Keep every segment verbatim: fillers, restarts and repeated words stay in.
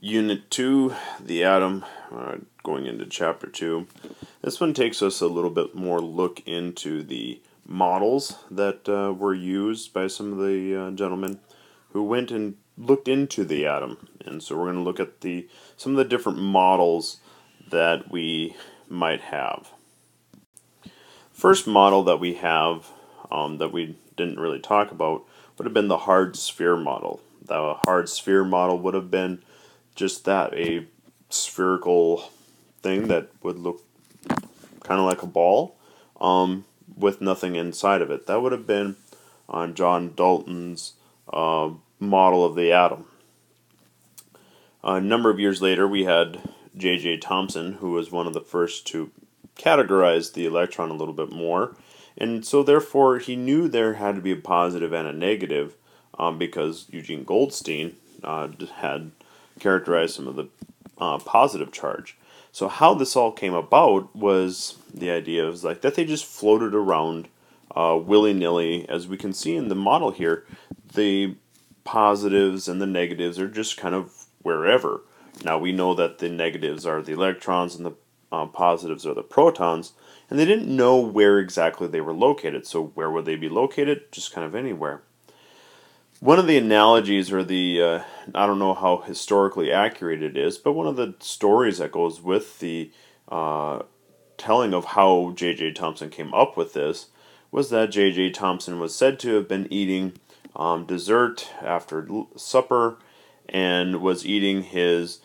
Unit two, the atom, uh, going into chapter two. This one takes us a little bit more look into the models that uh, were used by some of the uh, gentlemen who went and looked into the atom. And so we're going to look at the some of the different models that we might have. First model that we have um, that we didn't really talk about would have been the hard sphere model. The hard sphere model would have been just that, a spherical thing that would look kind of like a ball um, with nothing inside of it. That would have been on John Dalton's uh, model of the atom. A number of years later, we had J J Thomson, who was one of the first to categorize the electron a little bit more, and so therefore he knew there had to be a positive and a negative um, because Eugene Goldstein uh, had characterized some of the uh, positive charge. So how this all came about was the idea of like that they just floated around uh, willy-nilly. As we can see in the model here, the positives and the negatives are just kind of wherever. Now we know that the negatives are the electrons and the uh, positives are the protons, and they didn't know where exactly they were located. So where would they be located? Just kind of anywhere. One of the analogies, or the, uh, I don't know how historically accurate it is, but one of the stories that goes with the uh, telling of how J J Thomson came up with this was that J J Thomson was said to have been eating um, dessert after supper and was eating his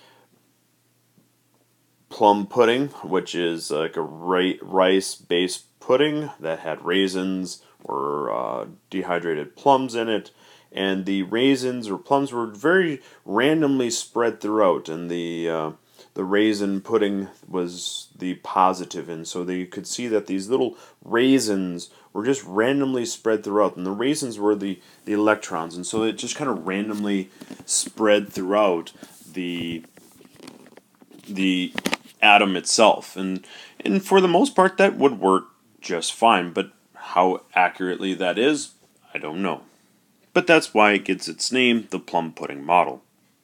plum pudding, which is like a rice-based pudding that had raisins or uh, dehydrated plums in it. And the raisins or plums were very randomly spread throughout, and the uh, the raisin pudding was the positive, and so they could see that these little raisins were just randomly spread throughout, and the raisins were the, the electrons, and so it just kind of randomly spread throughout the the atom itself, and and for the most part that would work just fine, but how accurately that is, I don't know. But that's why it gets its name, the plum pudding model.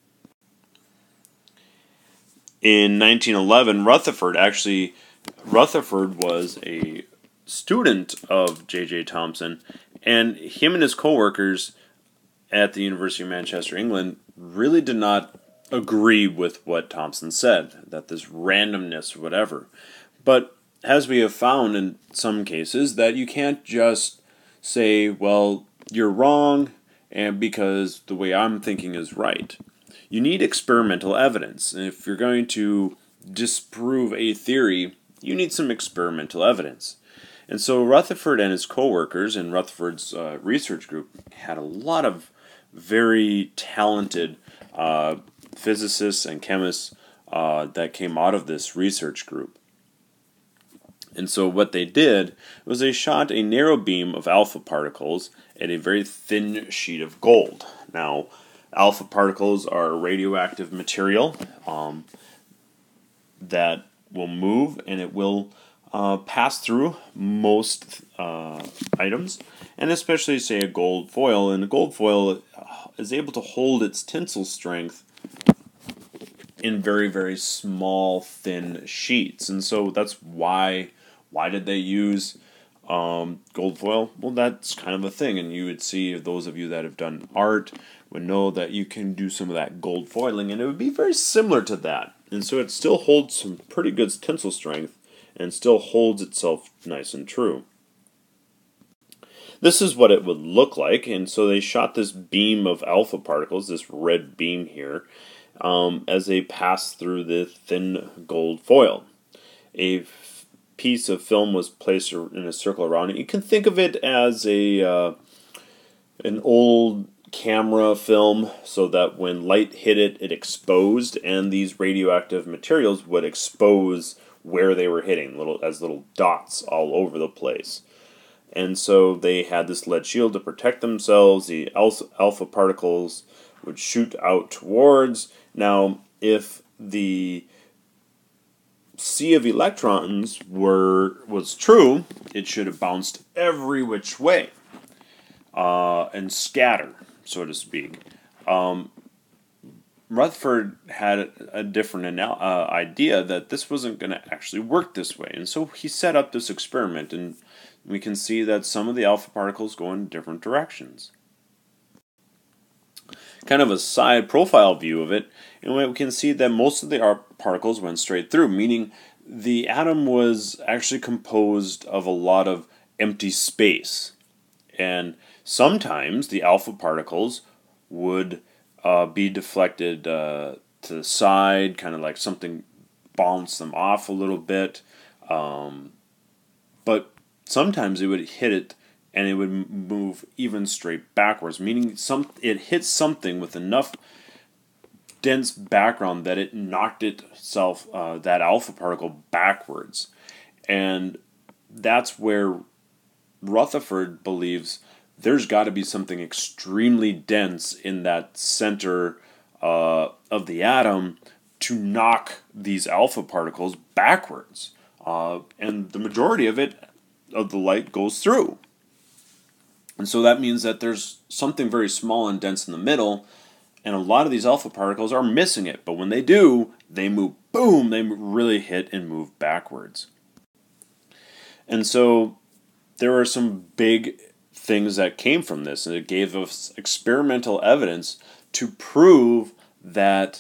In nineteen eleven, Rutherford actually, Rutherford was a student of J J Thomson, and him and his co-workers at the University of Manchester, England, really did not agree with what Thomson said, that this randomness or whatever. But as we have found in some cases, that you can't just say, well, you're wrong, and because the way I'm thinking is right. You need experimental evidence. And if you're going to disprove a theory, you need some experimental evidence. And so Rutherford and his co-workers in Rutherford's uh, research group had a lot of very talented uh, physicists and chemists uh, that came out of this research group. And so what they did was they shot a narrow beam of alpha particles at a very thin sheet of gold. Now, alpha particles are radioactive material um, that will move, and it will uh, pass through most uh, items, and especially, say, a gold foil. And a gold foil is able to hold its tensile strength in very, very small, thin sheets. And so that's why... Why did they use um, gold foil? Well, that's kind of a thing, and you would see, those of you that have done art would know that you can do some of that gold foiling, and it would be very similar to that. And so it still holds some pretty good tensile strength, and still holds itself nice and true. This is what it would look like, and so they shot this beam of alpha particles, this red beam here, um, as they passed through the thin gold foil. A piece of film was placed in a circle around it. You can think of it as a uh, an old camera film, so that when light hit it, it exposed, and these radioactive materials would expose where they were hitting, little as little dots all over the place. And so they had this lead shield to protect themselves. The alpha particles would shoot out towards. Now, if the sea of electrons were was true, it should have bounced every which way uh, and scatter, so to speak. Um, Rutherford had a different uh, idea that this wasn't going to actually work this way. And so he set up this experiment, and we can see that some of the alpha particles go in different directions. Kind of a side profile view of it, and we can see that most of the particles went straight through, meaning the atom was actually composed of a lot of empty space. And sometimes the alpha particles would uh, be deflected uh, to the side, kind of like something bounced them off a little bit. Um, but sometimes it would hit it and it would move even straight backwards, meaning some it hit something with enough dense background that it knocked itself, uh, that alpha particle, backwards. And that's where Rutherford believes there's got to be something extremely dense in that center uh, of the atom to knock these alpha particles backwards. Uh, and the majority of it, of the light, goes through. And so that means that there's something very small and dense in the middle, and a lot of these alpha particles are missing it. But when they do, they move, boom, they really hit and move backwards. And so there are some big things that came from this, and it gave us experimental evidence to prove that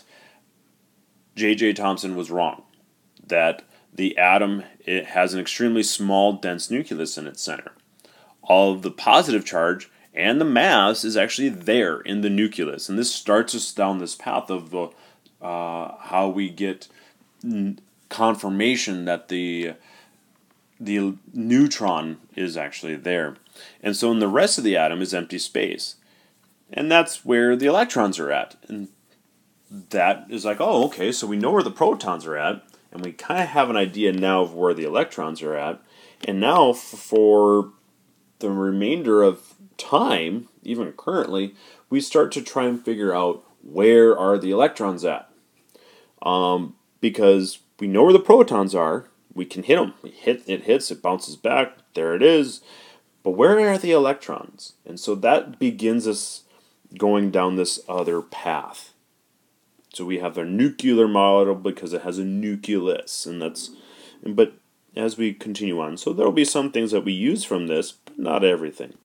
J J Thomson was wrong, that the atom, it has an extremely small, dense nucleus in its center. All of the positive charge and the mass is actually there in the nucleus, and this starts us down this path of the uh, how we get confirmation that the the neutron is actually there. And so in the rest of the atom is empty space. And that's where the electrons are at. And that is like, oh, okay, so we know where the protons are at, and we kind of have an idea now of where the electrons are at. And now for the remainder of time, even currently, we start to try and figure out where are the electrons at. Um, because we know where the protons are, we can hit them. We hit, it hits, it bounces back, there it is. But where are the electrons? And so that begins us going down this other path. So we have our nuclear model because it has a nucleus, and that's, but as we continue on, so there will be some things that we use from this, but not everything.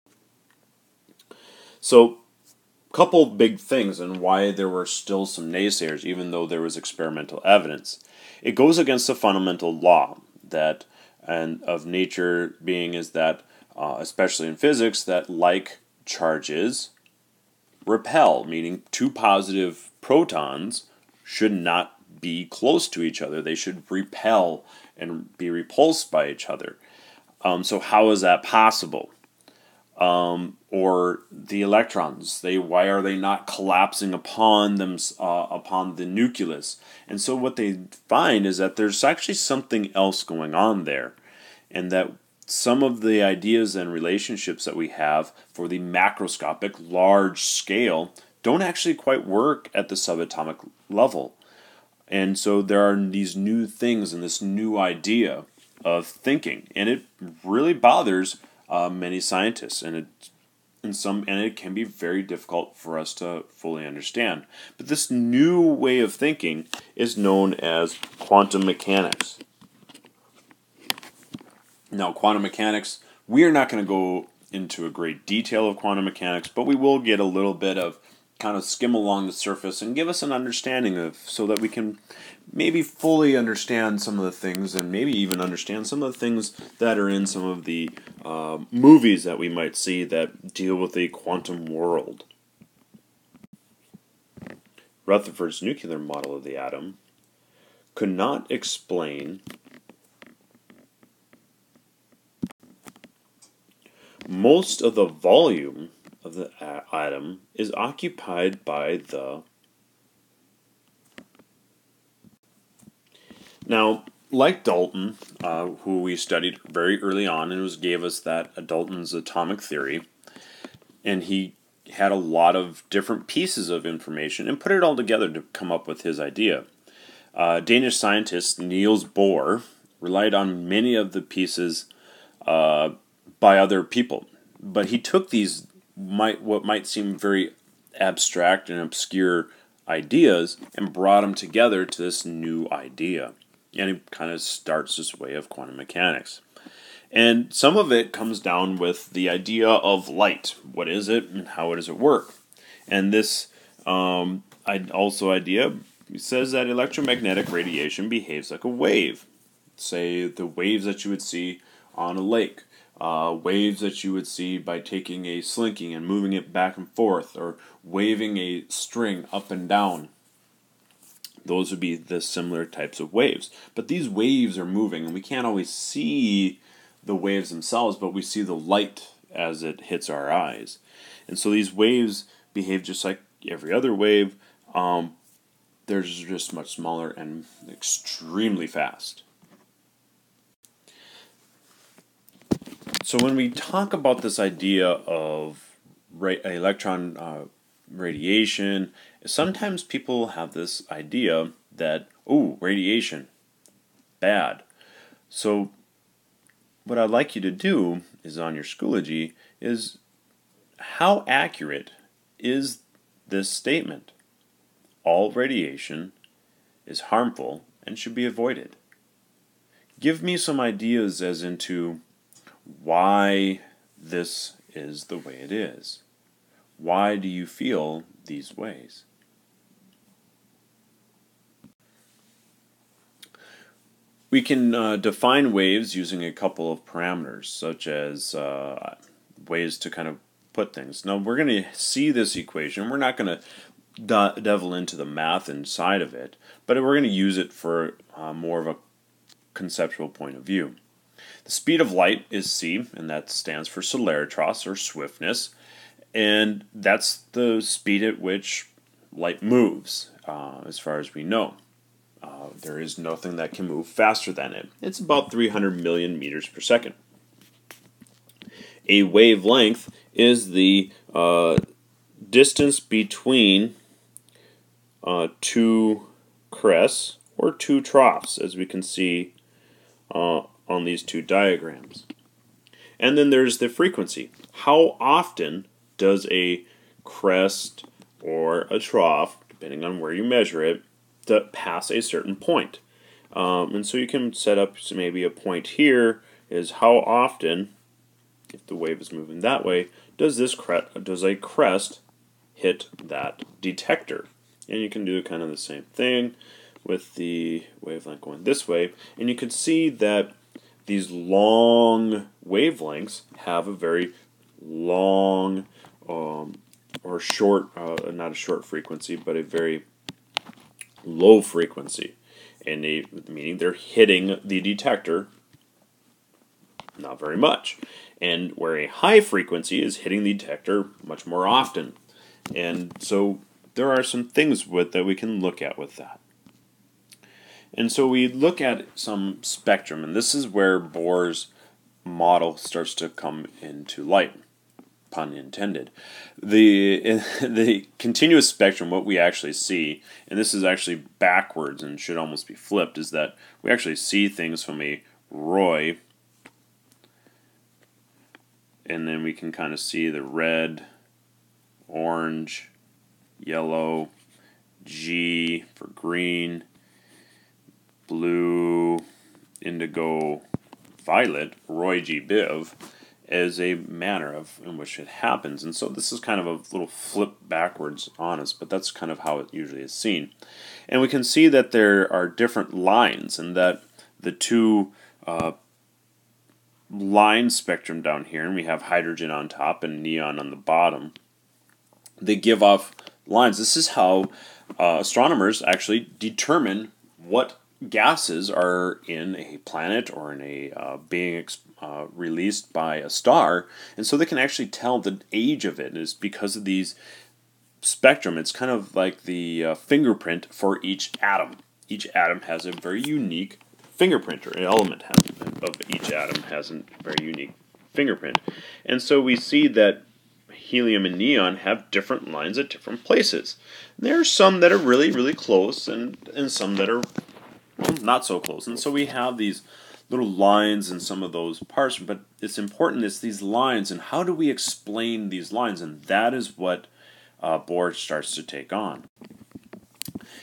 So, a couple big things and why there were still some naysayers, even though there was experimental evidence. It goes against the fundamental law that and of nature being is that, uh, especially in physics, that like charges repel, meaning two positive protons should not be close to each other. They should repel and be repulsed by each other. Um, so how is that possible? Um, or the electrons, they why are they not collapsing upon them uh, upon the nucleus? And so what they find is that there's actually something else going on there, and that some of the ideas and relationships that we have for the macroscopic large scale don't actually quite work at the subatomic level. And so there are these new things and this new idea of thinking, and it really bothers uh, many scientists, and it in some and it can be very difficult for us to fully understand. But this new way of thinking is known as quantum mechanics. Now, quantum mechanics, we are not going to go into a great detail of quantum mechanics, but we will get a little bit of kind of skim along the surface and give us an understanding of, so that we can maybe fully understand some of the things, and maybe even understand some of the things that are in some of the uh, movies that we might see that deal with the quantum world. Rutherford's nuclear model of the atom could not explain most of the volume of the atom is occupied by the... Now, like Dalton, uh, who we studied very early on, and was gave us that uh, Dalton's atomic theory, and he had a lot of different pieces of information and put it all together to come up with his idea. Uh, Danish scientist Niels Bohr relied on many of the pieces uh, by other people, but he took these might what might seem very abstract and obscure ideas and brought them together to this new idea. And it kind of starts this way of quantum mechanics. And some of it comes down with the idea of light. What is it and how does it work? And this um, also idea says that electromagnetic radiation behaves like a wave. Say the waves that you would see on a lake. Uh, waves that you would see by taking a slinky and moving it back and forth, or waving a string up and down. Those would be the similar types of waves. But these waves are moving, and we can't always see the waves themselves, but we see the light as it hits our eyes. And so these waves behave just like every other wave. Um, they're just much smaller and extremely fast. So when we talk about this idea of ra electron uh, radiation, sometimes people have this idea that, oh, radiation, bad. So what I'd like you to do is on your Schoology is, how accurate is this statement? All radiation is harmful and should be avoided. Give me some ideas as into why this is the way it is. Why do you feel these ways? We can uh, define waves using a couple of parameters, such as uh, ways to kind of put things. Now we're going to see this equation. We're not going to de delve into the math inside of it, but we're going to use it for uh, more of a conceptual point of view. The speed of light is c, and that stands for celeritros, or swiftness, and that's the speed at which light moves, uh, as far as we know. Uh, there is nothing that can move faster than it. It's about three hundred million meters per second. A wavelength is the uh, distance between uh, two crests, or two troughs, as we can see uh, on these two diagrams. And then there's the frequency. How often does a crest or a trough, depending on where you measure it, to pass a certain point? Um, and so you can set up so maybe a point here is how often, if the wave is moving that way, does this crest, does a crest hit that detector? And you can do kind of the same thing with the wavelength going this way, and you can see that these long wavelengths have a very long um, or short, uh, not a short frequency, but a very low frequency, and they, meaning they're hitting the detector not very much, and where a high frequency is hitting the detector much more often. And so there are some things with that we can look at with that. And so we look at some spectrum, and this is where Bohr's model starts to come into light, pun intended. The, the continuous spectrum, what we actually see, and this is actually backwards and should almost be flipped, is that we actually see things from a Roy, and then we can kind of see the red, orange, yellow, G for green, blue, indigo, violet, Roy G. Biv, as a manner of in which it happens. And so this is kind of a little flip backwards on us, but that's kind of how it usually is seen. And we can see that there are different lines, and that the two uh, line spectrum down here, and we have hydrogen on top and neon on the bottom, they give off lines. This is how uh, astronomers actually determine what gases are in a planet or in a uh, being uh, released by a star, and so they can actually tell the age of it is because of these spectrum. It's kind of like the uh, fingerprint for each atom. Each atom has a very unique fingerprint, or an element has, of each atom has a very unique fingerprint. And so we see that helium and neon have different lines at different places. There are some that are really, really close, and, and some that are, well, not so close. And so we have these little lines in some of those parts, but it's important is these lines, and how do we explain these lines? And that is what uh, Bohr starts to take on.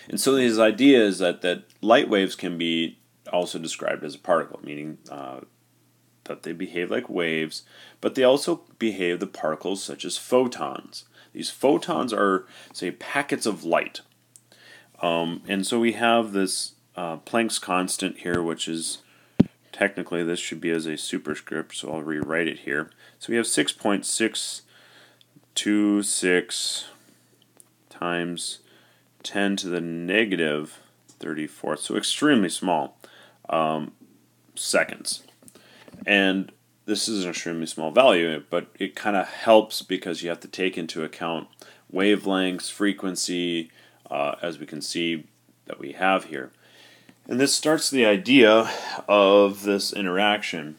And so his idea is that, that light waves can be also described as a particle, meaning uh, that they behave like waves, but they also behave the particles such as photons. These photons are, say, packets of light. Um, and so we have this uh, Planck's constant here, which is technically this should be as a superscript, so I'll rewrite it here. So we have six point six two six times ten to the negative thirty-fourth, so extremely small um, seconds. And this is an extremely small value, but it kind of helps because you have to take into account wavelengths, frequency, uh, as we can see that we have here. And this starts the idea of this interaction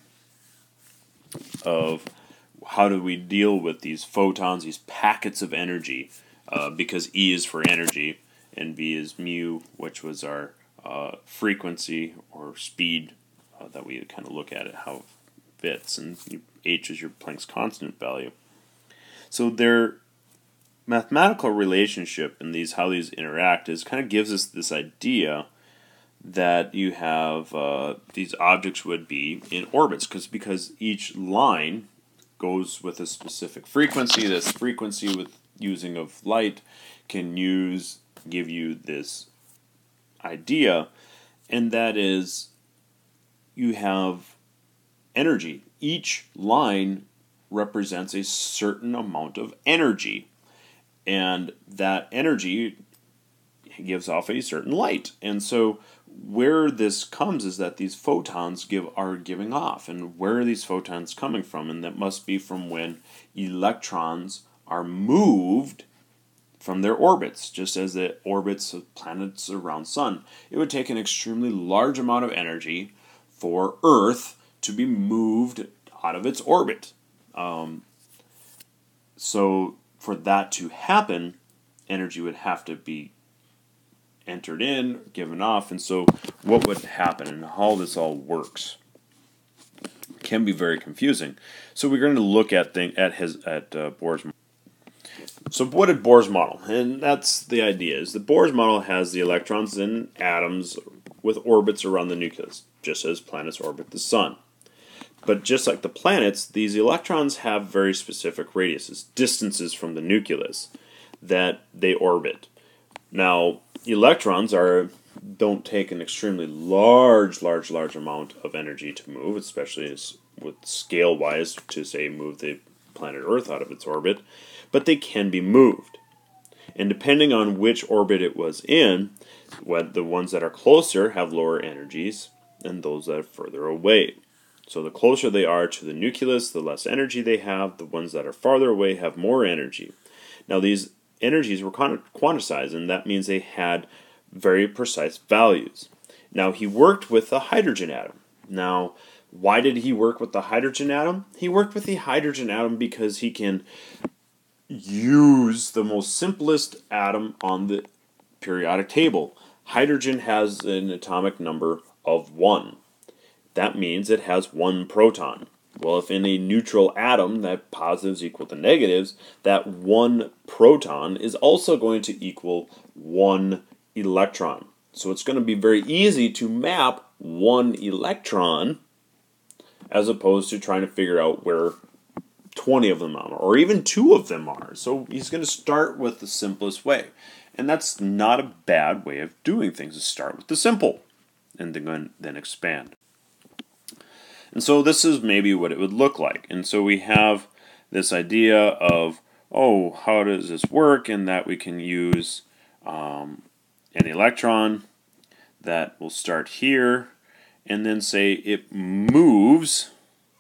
of how do we deal with these photons, these packets of energy, uh, because E is for energy, and V is mu, which was our uh, frequency or speed uh, that we kind of look at it, how it fits, and you, H is your Planck's constant value. So their mathematical relationship and these how these interact is kind of gives us this idea that you have uh, these objects would be in orbits, because because each line goes with a specific frequency. This frequency with using of light can use give you this idea, and that is you have energy. Each line represents a certain amount of energy, and that energy gives off a certain light. And so where this comes is that these photons give are giving off, and where are these photons coming from? And that must be from when electrons are moved from their orbits, just as the orbits of planets around sun. It would take an extremely large amount of energy for Earth to be moved out of its orbit. Um, so for that to happen, energy would have to be entered in, given off, and so what would happen and how this all works can be very confusing. So we're going to look at thing at his at uh, Bohr's model. So what did Bohr's model? And that's the idea, is that Bohr's model has the electrons and atoms with orbits around the nucleus, just as planets orbit the sun. But just like the planets, these electrons have very specific radiuses, distances from the nucleus that they orbit. Now, electrons are don't take an extremely large, large, large amount of energy to move, especially as, with scale-wise to, say, move the planet Earth out of its orbit, but they can be moved. And depending on which orbit it was in, what the ones that are closer have lower energies than those that are further away. So the closer they are to the nucleus, the less energy they have. The ones that are farther away have more energy. Now these energies were quantized, and that means they had very precise values. Now he worked with the hydrogen atom. Now, why did he work with the hydrogen atom? He worked with the hydrogen atom because he can use the most simplest atom on the periodic table. Hydrogen has an atomic number of one. That means it has one proton. Well, if in a neutral atom that positives equal to negatives, that one proton is also going to equal one electron. So it's going to be very easy to map one electron as opposed to trying to figure out where twenty of them are, or even two of them are. So he's going to start with the simplest way. And that's not a bad way of doing things, to start with the simple and then, then expand. And so this is maybe what it would look like. And so we have this idea of, oh, how does this work? And that we can use um, an electron that will start here and then say it moves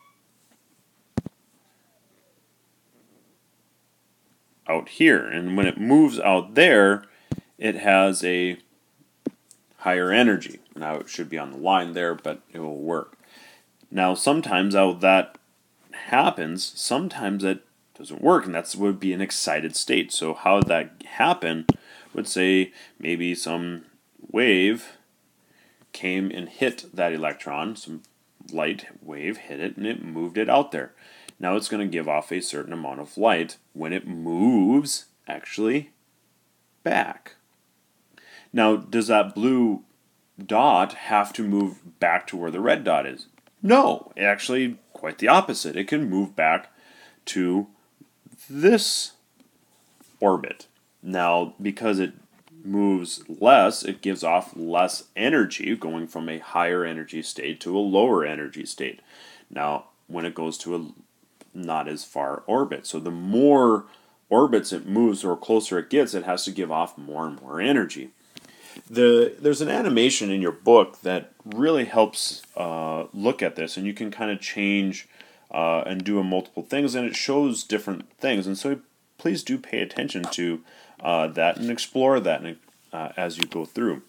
out here. And when it moves out there, it has a higher energy. Now it should be on the line there, but it will work. Now, sometimes how that happens, sometimes it doesn't work, and that would be an excited state. So how would that happen would say maybe some wave came and hit that electron, some light wave hit it, and it moved it out there. Now it's going to give off a certain amount of light when it moves, actually, back. Now, does that blue dot have to move back to where the red dot is? No, actually quite the opposite. It can move back to this orbit. Now, because it moves less, it gives off less energy, going from a higher energy state to a lower energy state. Now, when it goes to a not as far orbit. So the more orbits it moves or closer it gets, it has to give off more and more energy. The, there's an animation in your book that really helps uh, look at this, and you can kind of change uh, and do multiple things, and it shows different things. And so please do pay attention to uh, that and explore that uh, as you go through.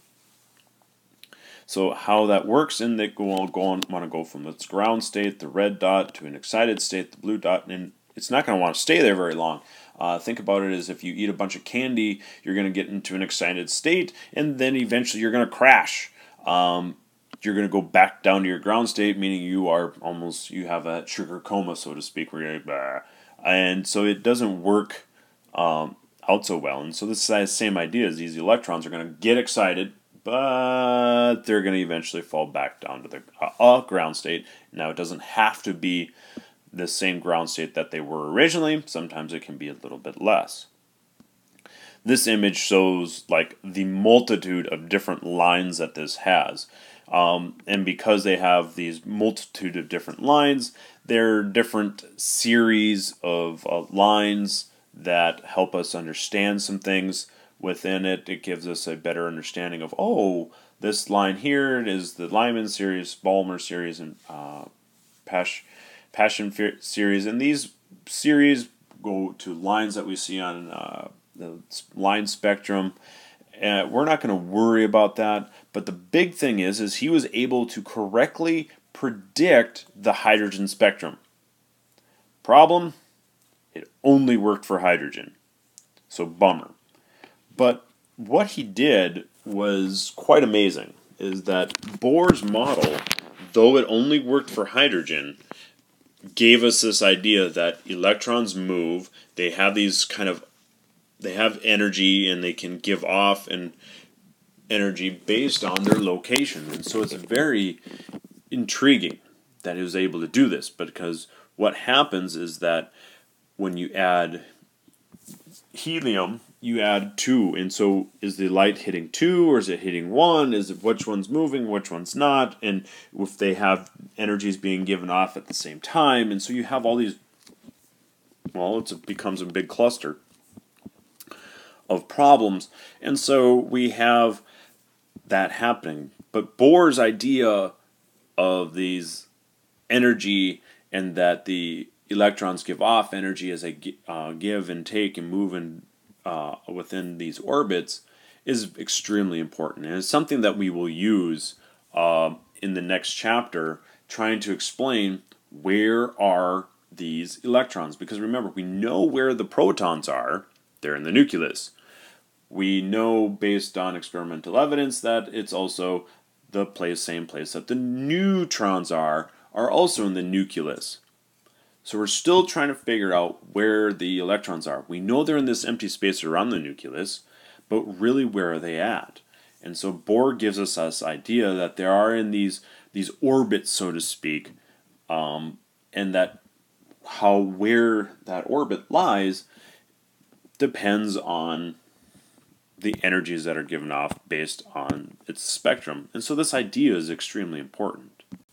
So how that works, and they go on, go on, want to go from its ground state, the red dot, to an excited state, the blue dot, and it's not going to want to stay there very long. Uh, think about it as if you eat a bunch of candy, you're going to get into an excited state, and then eventually you're going to crash. Um, you're going to go back down to your ground state, meaning you are almost, you have a sugar coma, so to speak, where you're like, bah. And so it doesn't work um, out so well. And so this is the same idea, is these electrons are going to get excited, but they're going to eventually fall back down to the uh, ground state. Now, it doesn't have to be the same ground state that they were originally. Sometimes it can be a little bit less. This image shows like the multitude of different lines that this has. Um, and because they have these multitude of different lines, there are different series of uh, lines that help us understand some things within it. It gives us a better understanding of, oh, this line here is the Lyman series, Balmer series, and uh, Pasch, Passion series. And these series go to lines that we see on uh, the line spectrum. Uh, we're not going to worry about that. But the big thing is, is he was able to correctly predict the hydrogen spectrum. Problem? It only worked for hydrogen. So bummer. But what he did was quite amazing, is that Bohr's model, though it only worked for hydrogen, gave us this idea that electrons move, they have these kind of, they have energy, and they can give off and energy based on their location. And so it's very intriguing that he was able to do this, because what happens is that when you add helium, you add two, and so is the light hitting two, or is it hitting one? Is it which one's moving, which one's not? And if they have energies being given off at the same time, and so you have all these, well, it's, it becomes a big cluster of problems, and so we have that happening. But Bohr's idea of these energy, and that the electrons give off energy as they uh, give and take and move and Uh, within these orbits, is extremely important, and it's something that we will use uh, in the next chapter, trying to explain where are these electrons. Because remember, we know where the protons are. They're in the nucleus. We know, based on experimental evidence, that it's also the place, same place that the neutrons are, are also in the nucleus. So we're still trying to figure out where the electrons are. We know they're in this empty space around the nucleus, but really, where are they at? And so Bohr gives us this idea that they are in these these orbits, so to speak, um, and that how where that orbit lies depends on the energies that are given off based on its spectrum. And so this idea is extremely important.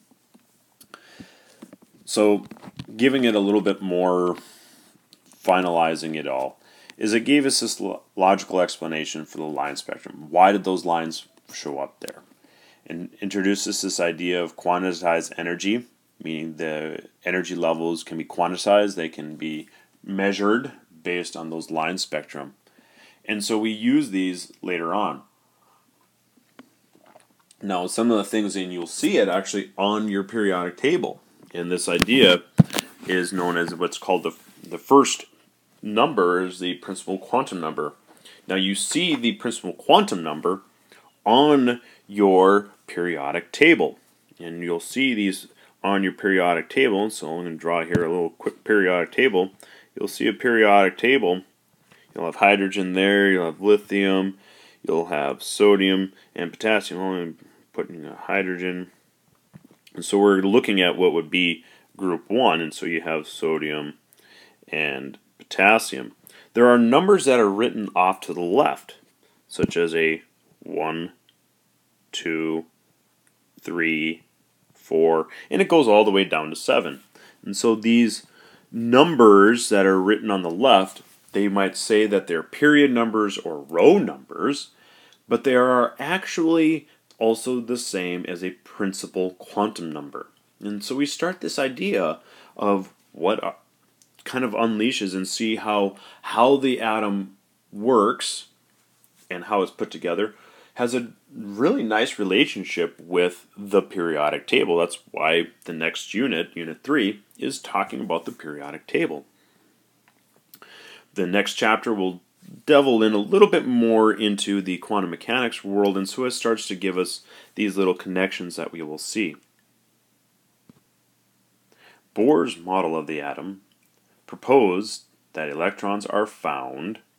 So, giving it a little bit more, finalizing it all, is it gave us this logical explanation for the line spectrum. Why did those lines show up there? And introduces this idea of quantized energy, meaning the energy levels can be quantized, they can be measured based on those line spectrum. And so we use these later on. Now, some of the things, and you'll see it actually on your periodic table. And this idea is known as what's called the, the first number is the principal quantum number. Now you see the principal quantum number on your periodic table. And you'll see these on your periodic table. So I'm going to draw here a little quick periodic table. You'll see a periodic table. You'll have hydrogen there, you'll have lithium, you'll have sodium and potassium. Only putting a hydrogen. And so we're looking at what would be group one, and so you have sodium and potassium. There are numbers that are written off to the left, such as a one, two, three, four, and it goes all the way down to seven. And so these numbers that are written on the left, they might say that they're period numbers or row numbers, but they are actually also the same as a principal quantum number. And so we start this idea of what kind of unleashes and see how how the atom works and how it's put together has a really nice relationship with the periodic table. That's why the next unit, Unit three, is talking about the periodic table. The next chapter will delve in a little bit more into the quantum mechanics world, and so it starts to give us these little connections that we will see. Bohr's model of the atom proposed that electrons are found